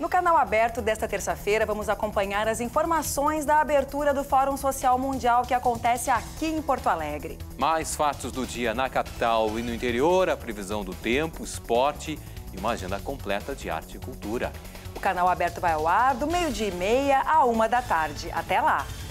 No canal aberto desta terça-feira, vamos acompanhar as informações da abertura do Fórum Social Mundial que acontece aqui em Porto Alegre. Mais fatos do dia na capital e no interior, a previsão do tempo, esporte e uma agenda completa de arte e cultura. O canal aberto vai ao ar do 12h30 à 1h da tarde. Até lá!